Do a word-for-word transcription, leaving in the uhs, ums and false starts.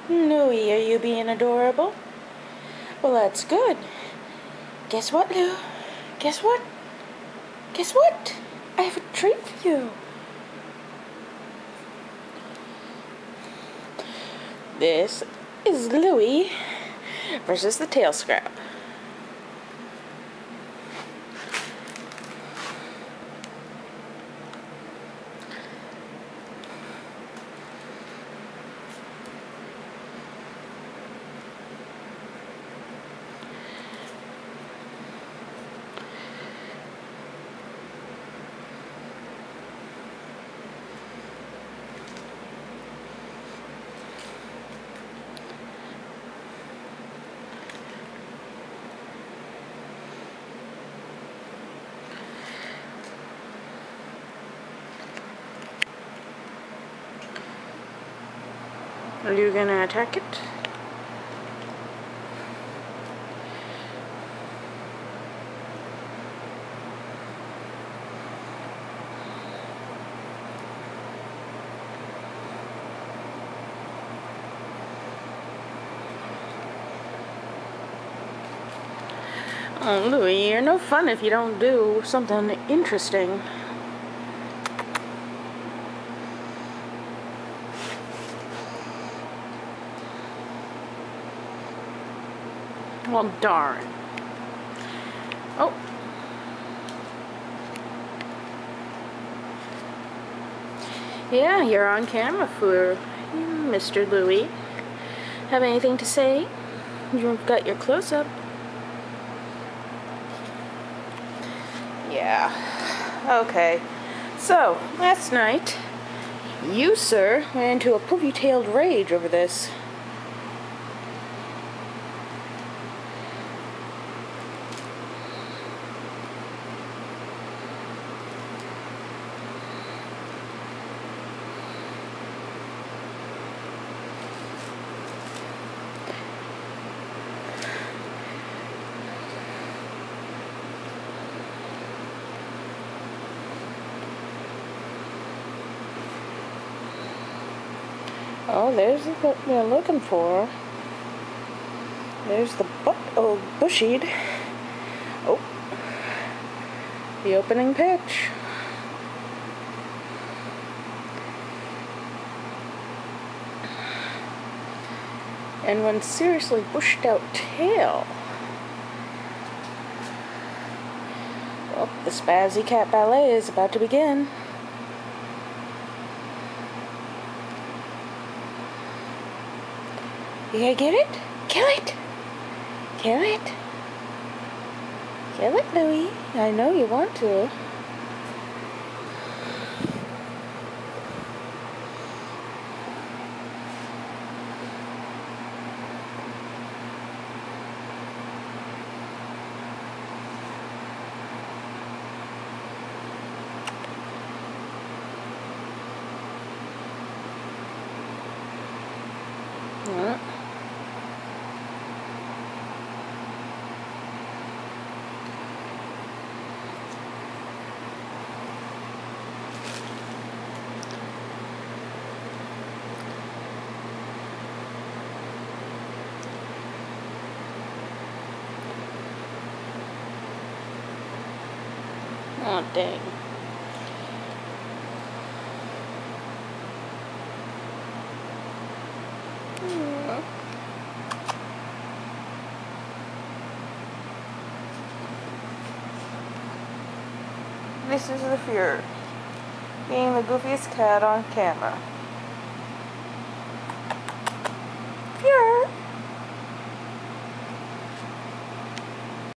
Louie, are you being adorable? Well, that's good. Guess what, Lou? Guess what? Guess what? I have a treat for you. This is Louie versus the tail scrap. Are you gonna attack it? Oh, Louie, you're no fun if you don't do something interesting. Well, darn. Oh. Yeah, you're on camera for Mister Louie. Have anything to say? You've got your close-up. Yeah. Okay. So, last night, you, sir, went into a poofy-tailed rage over this. Oh, there's what we're looking for. There's the butt, oh, bushied. Oh, the opening pitch. And one seriously bushed out tail. Well, the Spazzy Cat Ballet is about to begin. You gonna get it? Kill it! Kill it! Kill it, Louie. I know you want to. Yeah. Oh, dang. Mm. This is the fear, being the goofiest cat on camera.